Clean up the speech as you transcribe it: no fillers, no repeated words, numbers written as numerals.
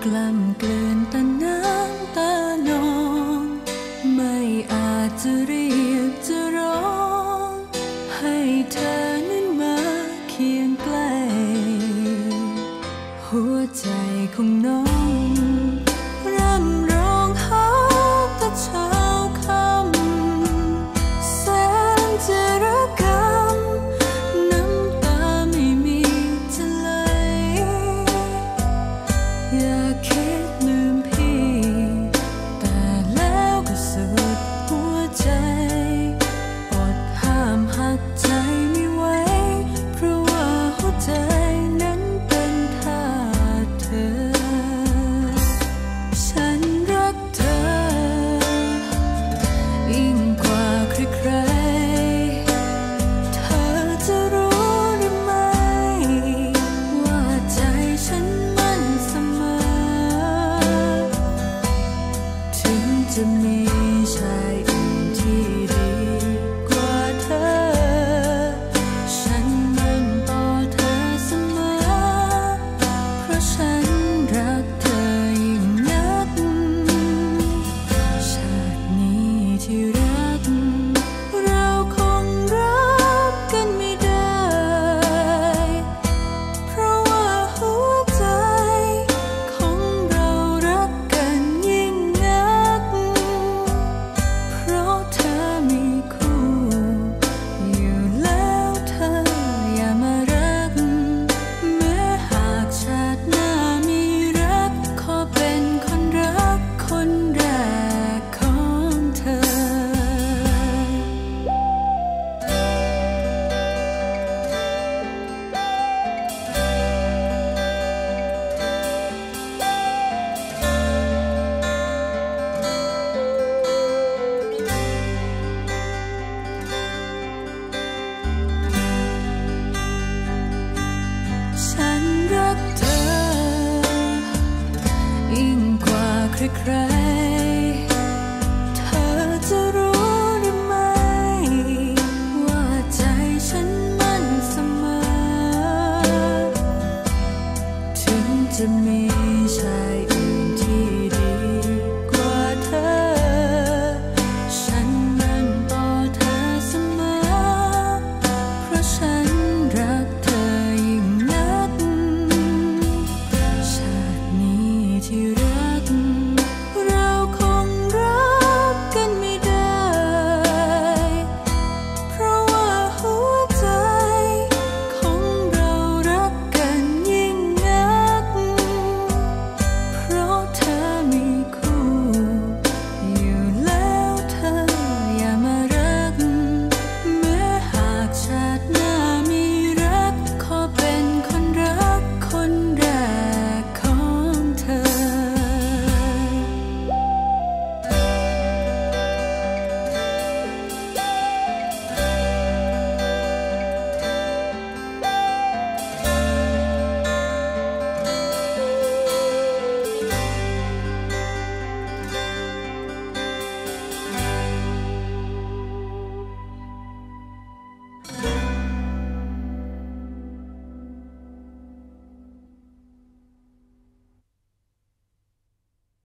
ล้ำเกลื่อนแต่น้ำตานองไม่อาจจะเรียกจะร้องให้เธอนั้นมาเคียงใกล้หัวใจของน้องร่ำร้องหาแต่เช้าค่ำแสนจะระกำน้ำตาไม่มีจะไหลอยากคิดลืมพี่แต่แล้วก็สุดหัวใจอดห้ามหักใจไม่ไหวเพราะว่าหัวใจนั้นเป็นทาสเธอฉันรักเธอยิ่งกว่าใครๆเธอจะรู้หรือไม่ว่าใจฉันมันเสมอถึงจะมีชายอื่นที่ดีกว่าเธอฉันมันต่อเธอเสมอเพราะฉันรักเธอยิ่งนักชาตินี้ที่รักเราคงรักกันไม่ได้เพราะว่าหัวใจของเรารักกันยิ่งนักเพราะเธอมีคู่อยู่แล้วเธออย่ามารักแม้หากชาติหน้ามีรักขอเป็นคนรักคนแรกของเธอฉันรักเธอยิ่งกว่าใครๆเธอจะรู้หรือไม่ว่าใจฉันมันเสมอ ถึงจะมีชาย